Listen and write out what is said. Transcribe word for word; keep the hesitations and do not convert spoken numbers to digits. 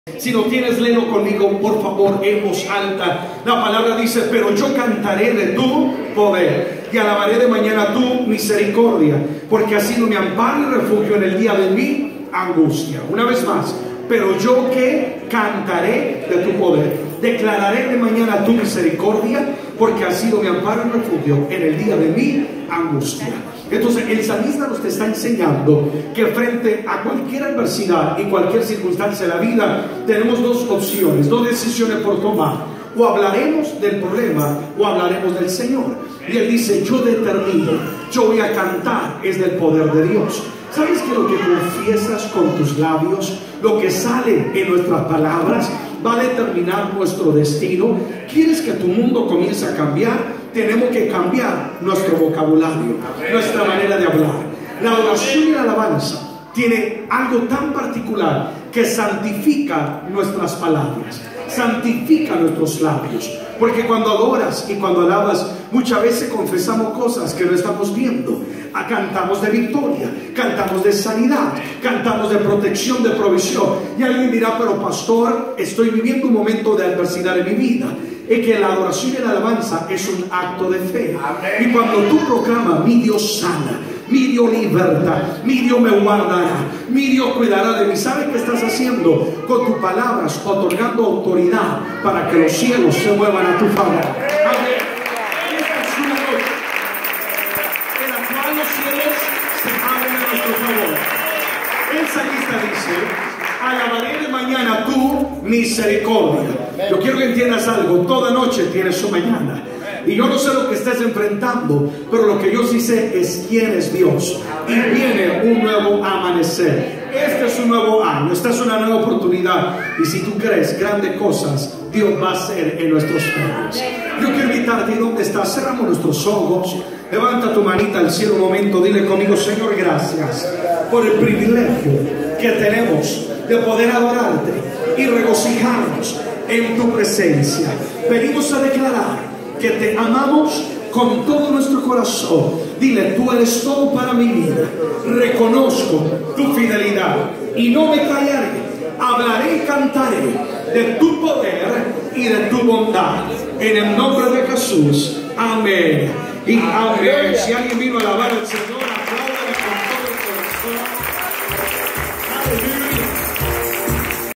Si lo tienes, léelo conmigo, por favor, en voz alta. La palabra dice: pero yo cantaré de tu poder y alabaré de mañana tu misericordia, porque has sido mi amparo y refugio en el día de mi angustia. Una vez más: pero yo que cantaré de tu poder, declararé de mañana tu misericordia, porque has sido mi amparo y refugio en el día de mi angustia. Entonces el salmista nos está enseñando que frente a cualquier adversidad y cualquier circunstancia de la vida tenemos dos opciones, dos decisiones por tomar: o hablaremos del problema o hablaremos del Señor. Y él dice: yo determino, yo voy a cantar es del poder de Dios. ¿Sabes que lo que confiesas con tus labios, lo que sale en nuestras palabras, va a determinar nuestro destino? ¿Quieres que tu mundo comience a cambiar? Tenemos que cambiar nuestro vocabulario, nuestra manera de hablar. La oración y la alabanza tiene algo tan particular que santifica nuestras palabras, santifica nuestros labios. Porque cuando adoras y cuando alabas, muchas veces confesamos cosas que no estamos viendo. Cantamos de victoria, cantamos de sanidad, cantamos de protección, de provisión. Y alguien dirá: pero pastor, estoy viviendo un momento de adversidad en mi vida. Es que la adoración y la alabanza es un acto de fe. Amén. Y cuando tú proclamas: mi Dios sana, mi Dios liberta, mi Dios me guardará, mi Dios cuidará de mí, ¿sabes qué estás haciendo? Con tus palabras, otorgando autoridad para que los cielos se muevan a tu favor. Amén. Esta es una noche en la cual los cielos se abren a nuestro favor. El salmista dice: alabaré de mañana tu misericordia. Yo quiero que entiendas algo: toda noche tiene su mañana. Y yo no sé lo que estés enfrentando, pero lo que yo sí sé es quién es Dios. Y viene un nuevo amanecer. Este es un nuevo año, esta es una nueva oportunidad. Y si tú crees grandes cosas, Dios va a hacer en nuestros medios. Yo quiero invitarte: ¿dónde estás? Cerramos nuestros ojos. Levanta tu manita al cielo un momento. Dile conmigo: Señor, gracias por el privilegio que tenemos de poder adorarte y regocijarnos en tu presencia. Venimos a declarar que te amamos con todo nuestro corazón. Dile: tú eres todo para mi vida. Reconozco tu fidelidad y no me callaré. Hablaré y cantaré de tu poder y de tu bondad. En el nombre de Jesús. Amén y amén. Si alguien vino a alabar al Señor.